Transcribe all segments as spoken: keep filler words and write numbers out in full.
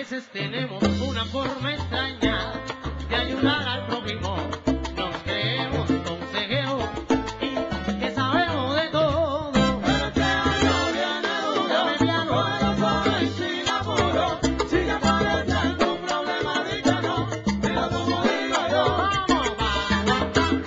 veces tenemos una forma extraña de ayudar al prójimo. Nos creemos consejeros y que sabemos de todo. Pero este año viene duro, mediano, pero suave y sin apuro. Si te aparece algún problema, díganos, pero como digo yo, vamos, vamos, vamos.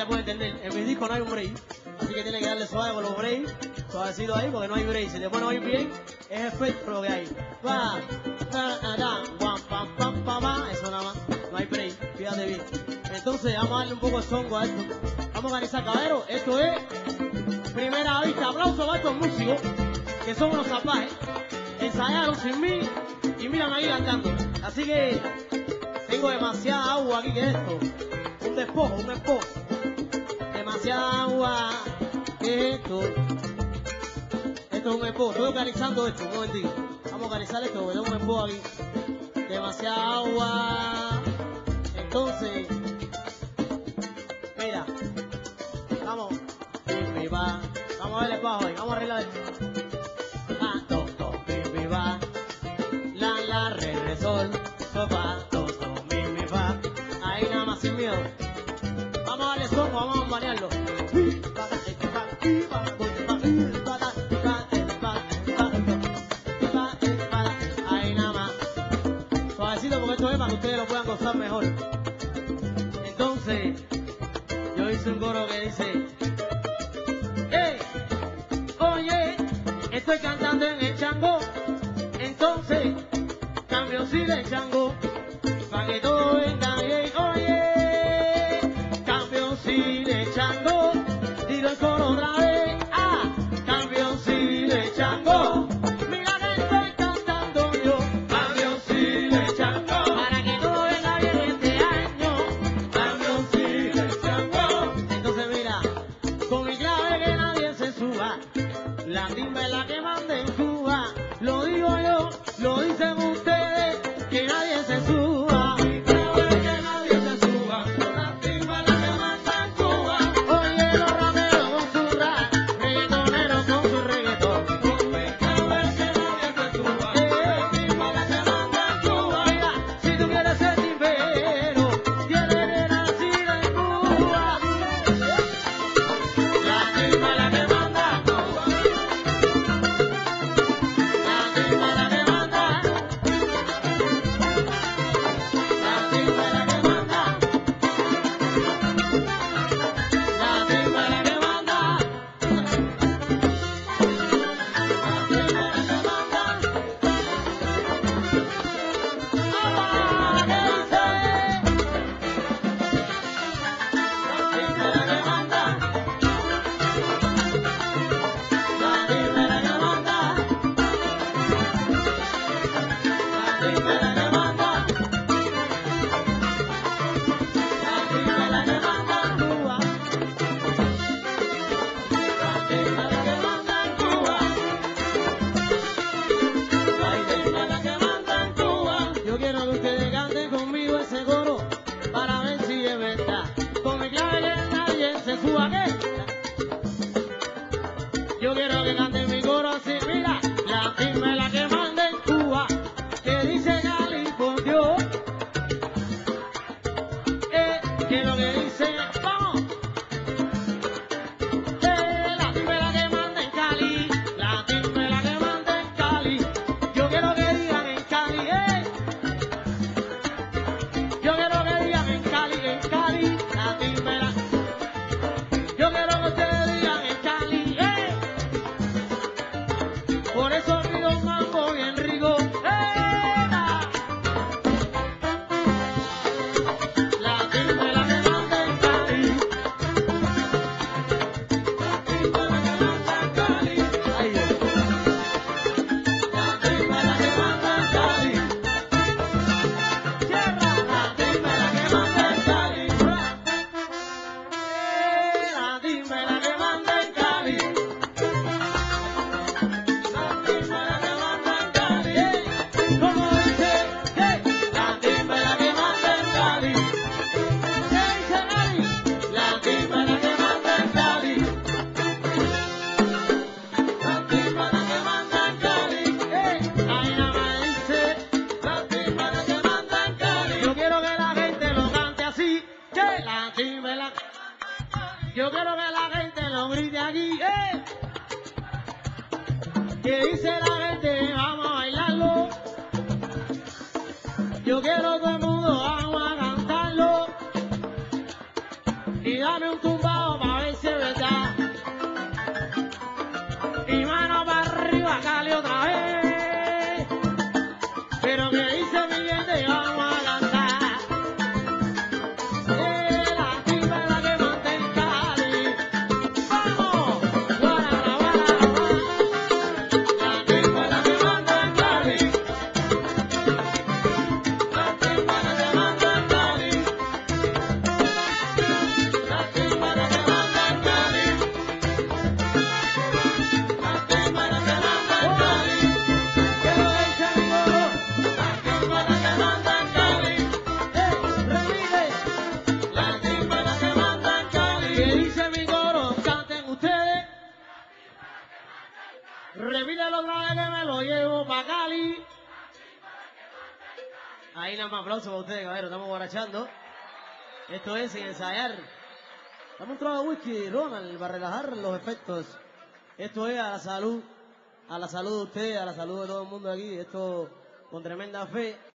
gente puede entender. En mi disco no hay un break, así que tiene que darle suave con los breaks, suavecito ahí, porque no hay break. Si te pones a oír bien, es efecto lo que hay. Pa, ta, ta, ta, guam, pam, pam, pam, pam, eso nada más, no hay break, fíjate bien. Entonces vamos a darle un poco de songo a esto. Vamos a organizar, caballero, esto es primera vista. Aplausos para estos músicos, que son unos salvajes. Ensayaron sin mí y miran ahí cantando. Así que tengo demasiada agua aquí, que esto, un despojo, un despojo. Demasiada agua, ¿qué es esto? Esto es un despojo. Estoy organizando esto, un momentito. Vamos a organizar esto, porque tengo un despojo aquí. Demasiada agua. Entonces, mira, vamos, mi va. Vamos a ver el bajo ahí, vamos a arreglar esto. Ah, do, do, mi, mi, va. La, la, re, re, sol, so, fa, do, do, mi, mi, fa. Ahí nada más sin miedo. Vamos a darle son, vamos a manearlo. Ahí nada más. Suavecito, porque esto es para que ustedes lo puedan gozar mejor. Entonces, yo hice un coro que dice: ¡Hey! Oye, estoy cantando en el chango. Entonces, cambio si de chango, para que todo venga bien. Oye, cambio si de chango, digo el coro otra vez. Ah, cambio si de chango. Mira que estoy cantando yo, cambio si de chango, para que todo venga bien este año. Cambio si de chango. Entonces mira, con mi clave que nadie se suba, la timba es la que manda en Cuba. Lo digo yo, lo dicen ustedes, que nadie se suba. Mi clave es que nadie se suba, la timba es la que manda en Cuba. Oye, los raperos con su rap, reggaetoneros con su reggaetón. Mi clave es que nadie se suba, la timba es la que manda en Cuba. Mira, si tú quieres ser timbero, tienes que nacer en Cuba. La timba es la que manda en Cuba. La timba es la que manda. La timba es la que manda. La timba es la que manda. Yo quiero que ustedes canten conmigo ese coro para ver si es verdad. Con mi clave que nadie se suba, ¿qué? Yo quiero que canten mi coro así, mira. La timba es la que manda en Cuba, que dice Cali por Dios. Eh, que lo que dice, vamos. Eh, la timba es la que manda en Cali, la timba es la que manda en Cali. Yo quiero que digan en Cali, eh. Yo quiero que digan en Cali, en Cali, la timba es la. Yo quiero que ustedes digan en Cali, eh. Por eso pido un mambo bien rico, eh. La timba es la que manda en Cali. La timba es la que manda en Cali. Ay, Dios. La timba es la que manda en Cali. Tierra, la timba es la que manda en Cali. Eh, la timba es la que manda en Cali. La timba es la que manda en Cali. Eh, como dice, eh, la timba es la que manda en Cali. ¿Qué dice Cali? La timba es la que manda en Cali. La timba es la que manda en Cali. Eh, ahí nada más dice, la timba es la que manda en Cali. Yo quiero que la gente lo cante así, que la timba es la. Yo quiero que la gente lo grite aquí, eh. Que dice la gente, vamos a bailarlo. Yo quiero todo el mundo, vamos a cantarlo. Y dame un tumbo. Ahí nada más aplausos para ustedes, caballeros. Estamos guarachando. Esto es sin ensayar. Dame un trago de whisky, Ronald, para relajar los efectos. Esto es a la salud. A la salud de ustedes, a la salud de todo el mundo aquí. Esto con tremenda fe.